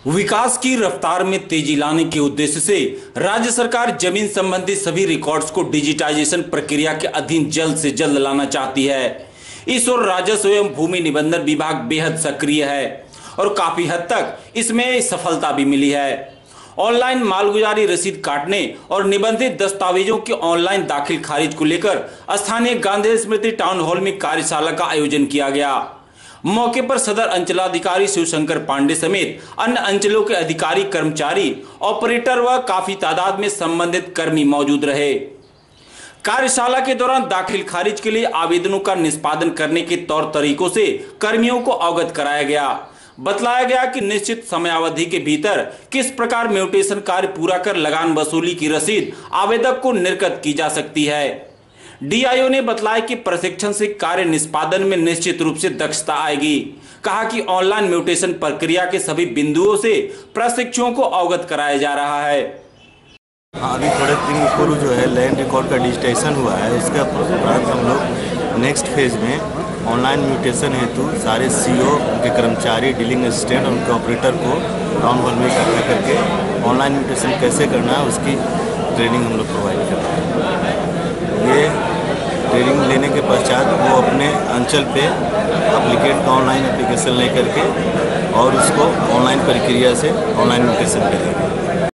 विकास की रफ्तार में तेजी लाने के उद्देश्य से राज्य सरकार जमीन संबंधी सभी रिकॉर्ड्स को डिजिटाइजेशन प्रक्रिया के अधीन जल्द से जल्द लाना चाहती है। इस ओर राजस्व एवं भूमि निबंधन विभाग बेहद सक्रिय है और काफी हद तक इसमें सफलता भी मिली है। ऑनलाइन मालगुजारी रसीद काटने और निबंधित दस्तावेजों के ऑनलाइन दाखिल खारिज को लेकर स्थानीय गांधी स्मृति टाउन हॉल में कार्यशाला का आयोजन किया गया। मौके पर सदर अंचलाधिकारी शिवशंकर पांडे समेत अन्य अंचलों के अधिकारी, कर्मचारी, ऑपरेटर व काफी तादाद में संबंधित कर्मी मौजूद रहे। कार्यशाला के दौरान दाखिल खारिज के लिए आवेदनों का निष्पादन करने के तौर तरीकों से कर्मियों को अवगत कराया गया। बतलाया गया कि निश्चित समयावधि के भीतर किस प्रकार म्यूटेशन कार्य पूरा कर लगान वसूली की रसीद आवेदक को निर्गत की जा सकती है। डीआईओ ने बतलाया कि प्रशिक्षण से कार्य निष्पादन में निश्चित रूप से दक्षता आएगी। कहा कि ऑनलाइन म्यूटेशन प्रक्रिया के सभी बिंदुओं से प्रशिक्षुओं को अवगत कराया जा रहा है। अभी थोड़े दिन पूर्व जो है लैंड रिकॉर्ड का डिजिटाइजेशन हुआ है, उसके उपरांत हम लोग नेक्स्ट फेज में ऑनलाइन म्यूटेशन हेतु सारे सीओ, उनके कर्मचारी, डीलिंग असिस्टेंट और उनके ऑपरेटर को टाउन हॉल में इकट्ठा करके ऑनलाइन म्यूटेशन कैसे करना है उसकी ट्रेनिंग हम लोग प्रोवाइड कर रहे हैं। ये ट्रेनिंग लेने के पश्चात वो अपने अंचल पे एप्लीकेंट का ऑनलाइन एप्लीकेशन ले करके और उसको ऑनलाइन प्रक्रिया से ऑनलाइन म्यूटेशन करेंगे।